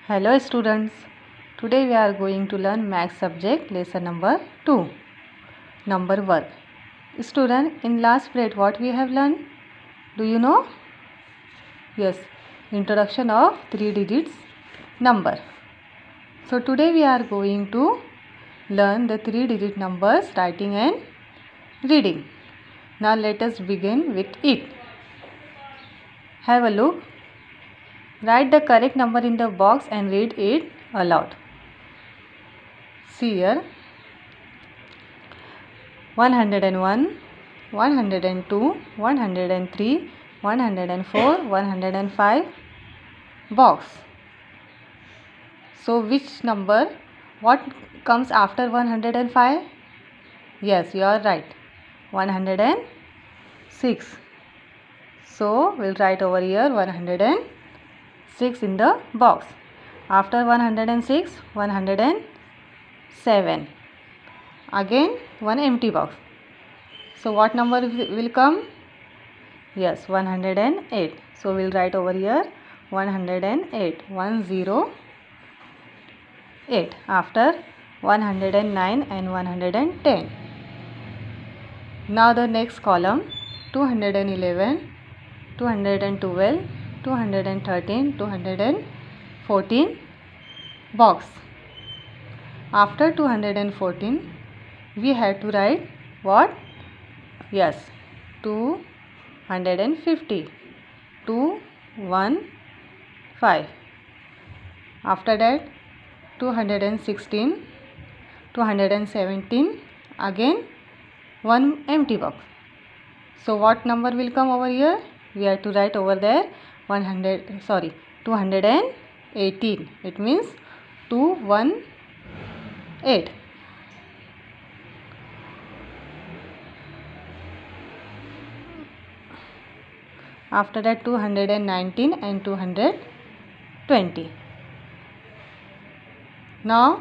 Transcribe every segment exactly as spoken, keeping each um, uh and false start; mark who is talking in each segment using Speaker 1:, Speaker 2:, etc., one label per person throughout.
Speaker 1: Hello students, today we are going to learn math subject lesson number two, number work. Student, in last period what we have learned? Do you know? Yes, introduction of three digits number. So today we are going to learn the three digit numbers writing and reading. Now let us begin with it. Have a look. Write the correct number in the box and read it aloud. See here. one hundred one, one hundred two, one hundred three, one hundred four, one hundred five. Box. So which number? What comes after one hundred five? Yes, you are right. one hundred six. So we'll write over here one hundred six in the box. After one hundred six, one hundred seven. Again one empty box. So what number will come? Yes, one hundred eight. So we'll write over here one hundred eight. one hundred eight. After one hundred nine and one hundred ten. Now the next column, two hundred eleven, two hundred twelve, two hundred thirteen, two hundred fourteen. Box. After two hundred fourteen, we have to write what? Yes, two hundred fifty. two hundred fifteen. After that, two hundred sixteen, two hundred seventeen. Again one empty box. So what number will come over here? We have to write over there one hundred, sorry, two hundred eighteen. It means two hundred eighteen. After that two hundred nineteen and two hundred twenty. Now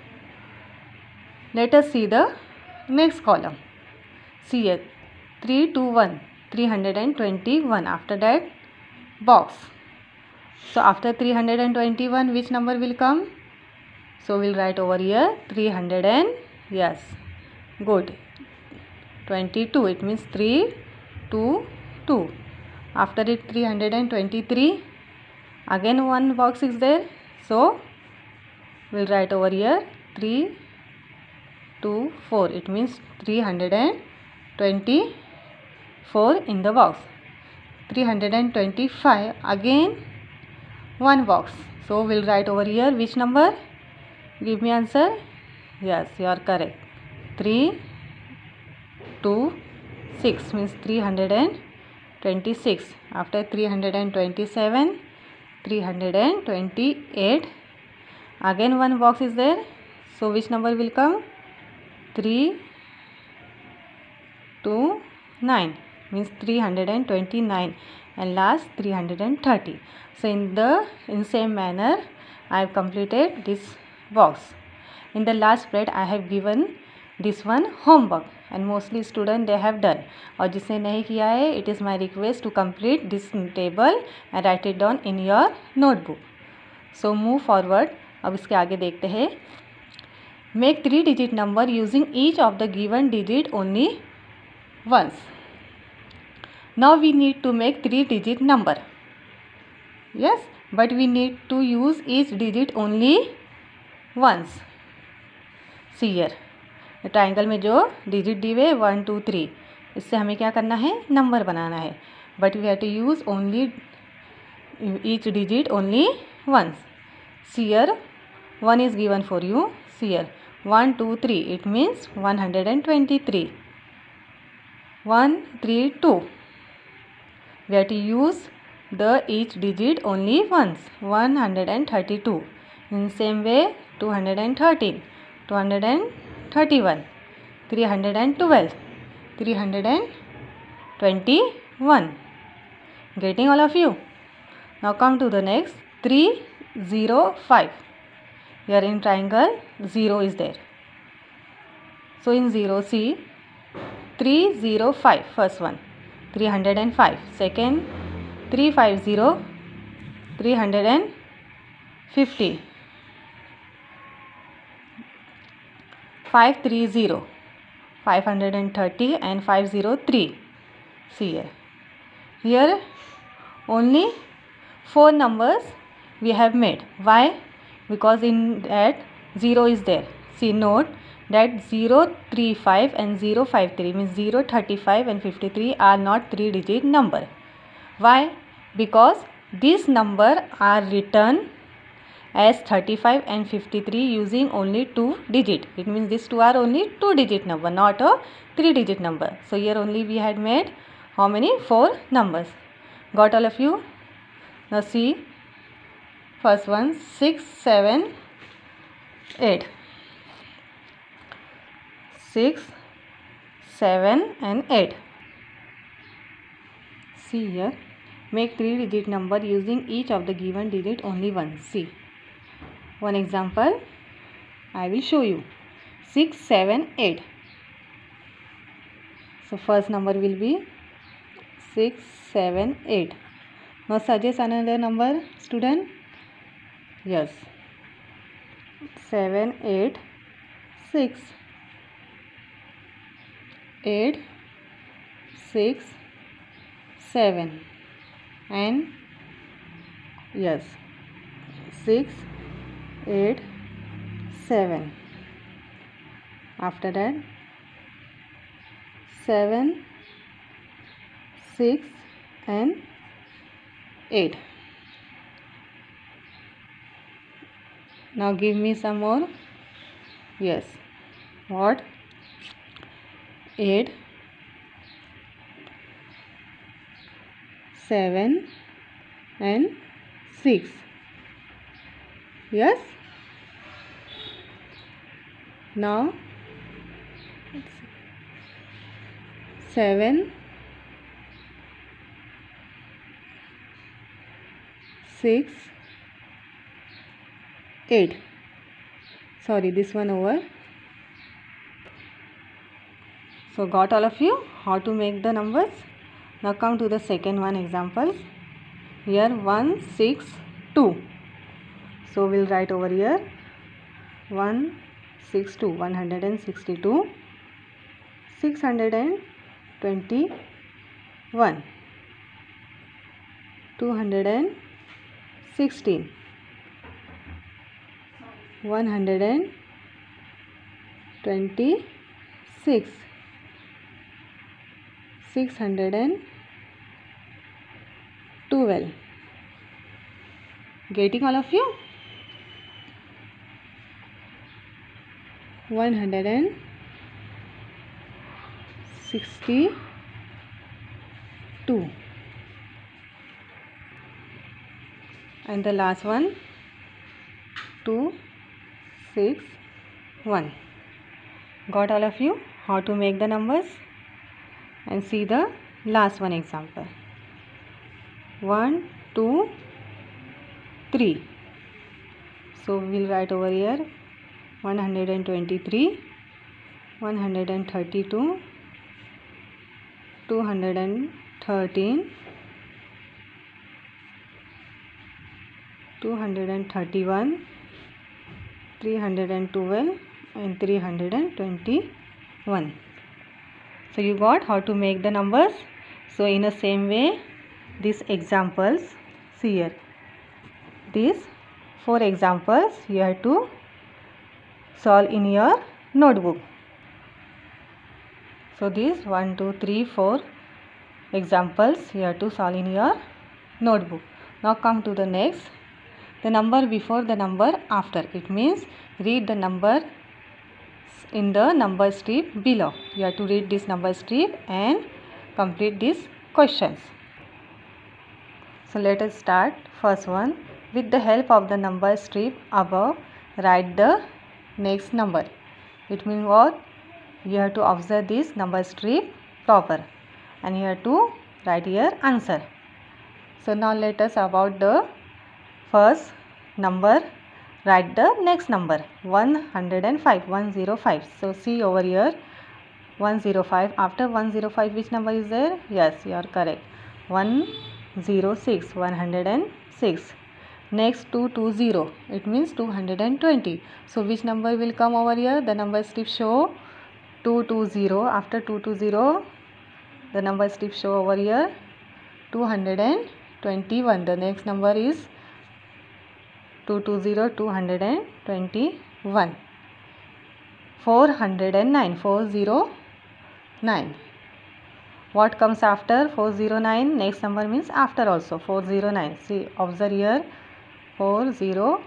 Speaker 1: let us see the next column. See here, three two one, three hundred twenty-one. After that box. So after three hundred twenty-one, which number will come? So we'll write over here three hundred and yes, good, twenty-two. It means three two two. After it three hundred twenty-three. Again one box is there. So we'll write over here three two four. It means three hundred twenty-four in the box. three hundred twenty-five. Again one box. So we'll write over here which number? Give me answer. Yes, you are correct. three two six means three hundred twenty-six. After three hundred twenty-seven, three hundred twenty-eight. Again one box is there. So which number will come? three two nine means three hundred twenty-nine, and last three hundred thirty. So in the in same manner I have completed this box. In the last period I have given this one homework and mostly student they have done. और जिसने नहीं किया है, it is my request to complete this table and write it down in your notebook. So move forward. अब इसके आगे देखते हैं. Make three digit number using each of the given digit only once. Now we need to make three digit number. Yes, but we need to use each digit only once. See here. Triangle में जो digit दी हुए one two three, इससे हमें क्या करना है? Number बनाना है. But we have to use only each digit only once. See here one is given for you. See here one two three. It means one hundred twenty-three. one three two. We have to use the each digit only once. one hundred thirty-two. In same way two hundred thirteen, two hundred thirty-one, three hundred twelve, three hundred twenty-one. Getting all of you? Now come to the next. three zero five. Here in triangle zero is there. So in zero, see three zero five. First one three hundred five. Second three fifty, three hundred fifty, five hundred thirty, five hundred thirty and five hundred three. See here. Here only four numbers we have made. Why? Because in that zero is there. See, note that zero three five and zero five three means zero thirty-five and fifty-three are not three digit number. Why? Because these number are written as thirty-five and fifty-three using only two digit. It means these two are only two digit number, not a three digit number. So here only we had made how many? Four numbers. Got all of you? Now see, first one, six, seven, eight. six, seven and eight. See here, make three digit number using each of the given digit only once. See, one example I will show you. six, seven, eight. So first number will be six, seven, eight. Now suggest another number, student. Yes, seven, eight, six, eight, six, seven, and yes, six, eight, seven. After that, seven, six and eight. Now give me some more. Yes, what? eight, seven and six. Yes. Now seven, six, eight. Sorry, this one over. So got all of you how to make the numbers? Now come to the second one example. Here one, six, two. So we'll write over here one, six, two, one hundred sixty-two, six hundred twenty-one, two hundred sixteen, one hundred twenty-six, six hundred twelve. Getting all of you? one hundred sixty-two. And the last one, two, six, one. Got all of you how to make the numbers? And see the last one example. one, two, three. So we will write over here one hundred twenty-three, one hundred thirty-two, two hundred thirteen, two hundred thirty-one, three hundred twelve and three hundred twenty-one. So you got how to make the numbers. So in the same way, these examples, see here, these four examples you have to solve in your notebook. So these one, two, three, four examples you have to solve in your notebook. Now come to the next. The number before the number after. It means read the number in the number strip below. You have to read this number strip and complete these questions. So let us start. First one. With the help of the number strip above, write the next number. It means what? You have to observe this number strip proper and you have to write your answer. So now let us about the first number. Write the next number one hundred five, one hundred five. So see over here one hundred five. After one hundred five which number is there? Yes, you are correct. one hundred six, one hundred six. Next two two zero, it means two hundred twenty. So which number will come over here? The number strip show two two zero. After two two zero, the number strip show over here two hundred twenty-one. The next number is two two zero, two hundred twenty-one. four hundred nine, four hundred nine. What comes after four hundred nine? Next number means after also four hundred nine. See, observe here, four hundred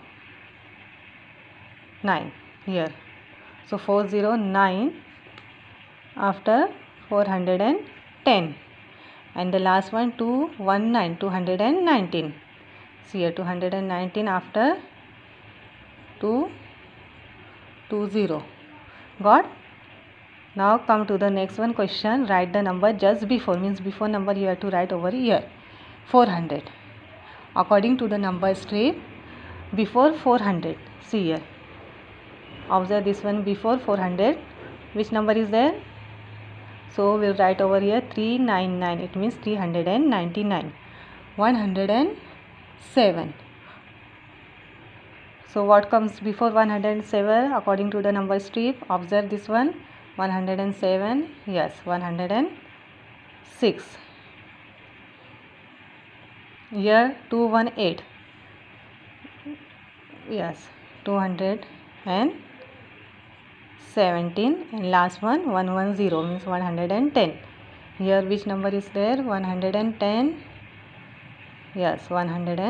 Speaker 1: nine here. So four hundred nine after four hundred ten, and the last one two hundred nineteen, two hundred nineteen. See here, two hundred nineteen after two twenty. Got? Now come to the next one question. Write the number just before, means before number you have to write over here. four hundred. According to the number strip, before four hundred. See here. Observe this one, before four hundred. Which number is there? So we'll write over here three hundred ninety-nine. It means three hundred ninety-nine. one hundred seven. So what comes before one hundred seven according to the number strip? Observe this one. one hundred seven. Yes, one hundred six. Here two hundred eighteen. Yes, two hundred seventeen, and last one one hundred ten, means one hundred ten. Here which number is there? one hundred ten. Yes, one hundred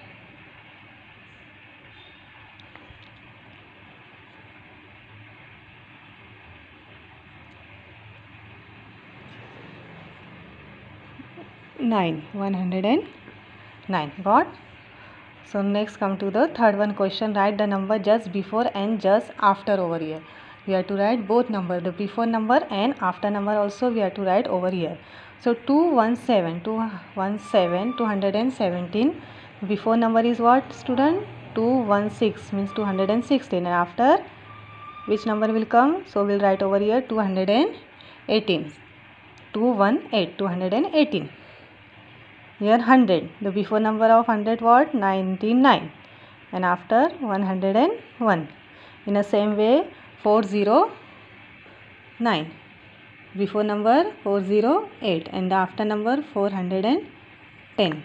Speaker 1: nine. one hundred nine. Got? So next come to the third one question. Write the number just before and just after over here. We have to write both number, the before number and after number also we have to write over here. So two hundred seventeen, two hundred seventeen, two hundred seventeen. Before number is what, student? two hundred sixteen, means two hundred sixteen. And after which number will come? So we'll write over here two hundred eighteen. two hundred eighteen, two hundred eighteen. Here one hundred. The before number of one hundred what? ninety-nine. And after one hundred one. In the same way four hundred nine. Before number four hundred eight and the after number four hundred ten.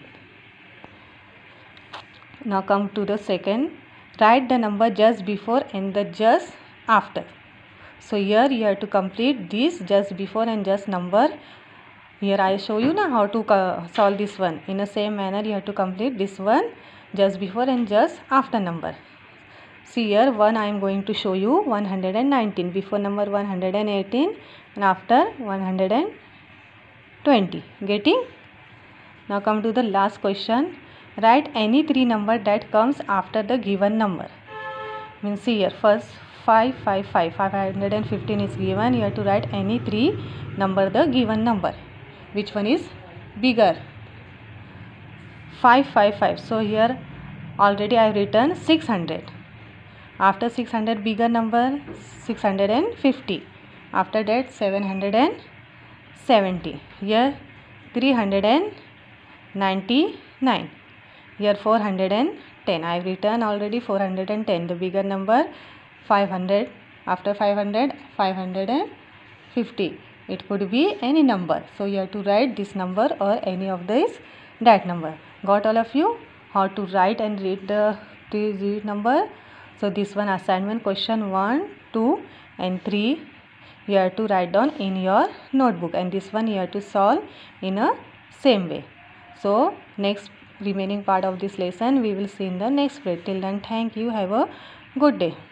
Speaker 1: Now come to the second. Write the number just before and the just after. So here you have to complete this just before and just number. Here I show you now how to solve this one. In the same manner you have to complete this one just before and just after number. See here, one I am going to show you one hundred nineteen. Before number one hundred eighteen and after one hundred twenty. Getting? Now come to the last question. Write any three number that comes after the given number. Means see here, first five five five, five hundred fifteen is given. You have to write any three number, the given number. Which one is bigger? five five five. So here already I have written six hundred. After six hundred bigger number six hundred fifty. After that seven hundred seventy. Here three hundred ninety-nine. Here four hundred ten. I have written already four hundred ten. The bigger number five hundred. After five hundred, five hundred fifty. It could be any number. So you have to write this number or any of this that number. Got all of you? How to write and read the three number? So this one assignment question one, two and three you have to write down in your notebook, and this one you have to solve in a same way. So next remaining part of this lesson we will see in the next video. Till then, thank you. Have a good day.